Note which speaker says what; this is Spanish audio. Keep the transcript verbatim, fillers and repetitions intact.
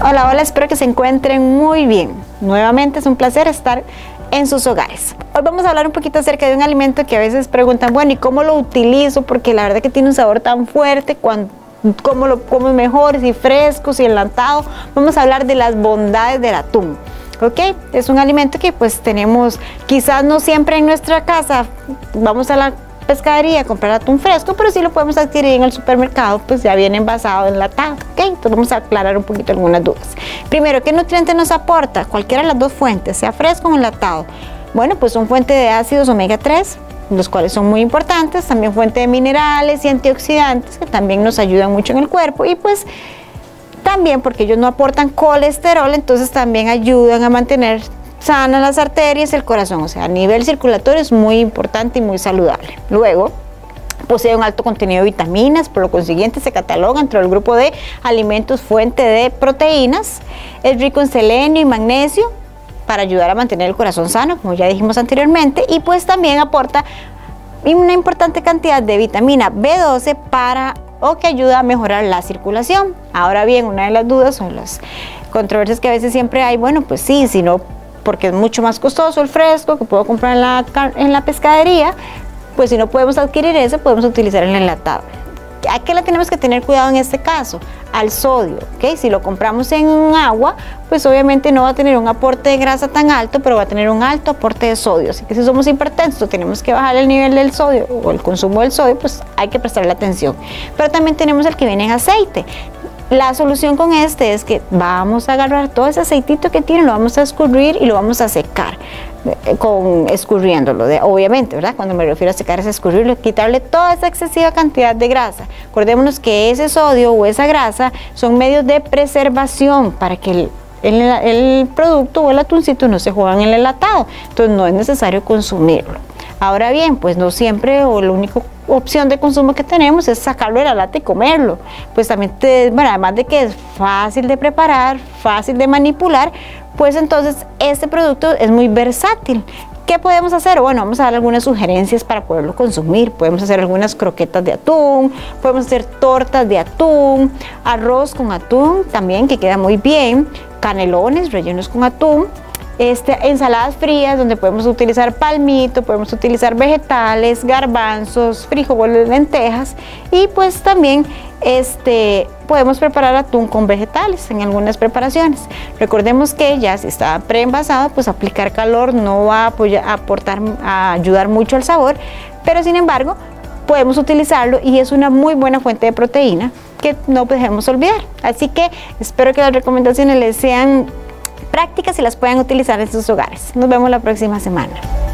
Speaker 1: Hola, hola, espero que se encuentren muy bien. Nuevamente es un placer estar en sus hogares. Hoy vamos a hablar un poquito acerca de un alimento que a veces preguntan, bueno, ¿y cómo lo utilizo? Porque la verdad que tiene un sabor tan fuerte, cuando, ¿cómo lo como mejor? Si fresco, si enlatado. Vamos a hablar de las bondades del atún. ¿Ok? Es un alimento que pues tenemos quizás no siempre en nuestra casa. Vamos a la pescadería a comprar atún fresco, pero sí lo podemos adquirir en el supermercado, pues ya viene envasado, enlatado. ¿Ok? Entonces vamos a aclarar un poquito algunas dudas. Primero, ¿qué nutrientes nos aporta? Cualquiera de las dos fuentes, sea fresco o enlatado. Bueno, pues son fuente de ácidos omega tres, los cuales son muy importantes, también fuente de minerales y antioxidantes que también nos ayudan mucho en el cuerpo, y pues también porque ellos no aportan colesterol, entonces también ayudan a mantener sanas las arterias y el corazón, o sea, a nivel circulatorio es muy importante y muy saludable. Luego, posee un alto contenido de vitaminas, por lo consiguiente se cataloga dentro del grupo de alimentos fuente de proteínas. Es rico en selenio y magnesio para ayudar a mantener el corazón sano, como ya dijimos anteriormente, y pues también aporta una importante cantidad de vitamina B doce para o que ayuda a mejorar la circulación. Ahora bien, una de las dudas son las controversias que a veces siempre hay, bueno, pues sí, si no, porque es mucho más costoso el fresco que puedo comprar en la, en la pescadería, pues si no podemos adquirir eso, podemos utilizar el enlatado. ¿A qué le tenemos que tener cuidado en este caso? Al sodio, ¿ok? Si lo compramos en agua, pues obviamente no va a tener un aporte de grasa tan alto, pero va a tener un alto aporte de sodio. Así que si somos hipertensos, tenemos que bajar el nivel del sodio o el consumo del sodio, pues hay que prestarle atención. Pero también tenemos el que viene en aceite. La solución con este es que vamos a agarrar todo ese aceitito que tiene, lo vamos a escurrir y lo vamos a secar, con escurriéndolo, de, obviamente, ¿verdad? Cuando me refiero a secar es escurrirlo, quitarle toda esa excesiva cantidad de grasa. Acordémonos que ese sodio o esa grasa son medios de preservación para que el, el, el producto o el atuncito no se juegue en el enlatado, entonces no es necesario consumirlo. Ahora bien, pues no siempre o la única opción de consumo que tenemos es sacarlo de la lata y comerlo. Pues también, te, bueno, además de que es fácil de preparar, fácil de manipular, pues entonces este producto es muy versátil. ¿Qué podemos hacer? Bueno, vamos a dar algunas sugerencias para poderlo consumir. Podemos hacer algunas croquetas de atún, podemos hacer tortas de atún, arroz con atún también, que queda muy bien, canelones rellenos con atún, Este, ensaladas frías donde podemos utilizar palmito, podemos utilizar vegetales, garbanzos, frijoles, lentejas, y pues también este, podemos preparar atún con vegetales en algunas preparaciones. Recordemos que ya si está preenvasado, pues aplicar calor no va a, apoyar, a aportar, a ayudar mucho al sabor, pero sin embargo podemos utilizarlo y es una muy buena fuente de proteína que no debemos olvidar. Así que espero que las recomendaciones les sean prácticas y las puedan utilizar en sus hogares. Nos vemos la próxima semana.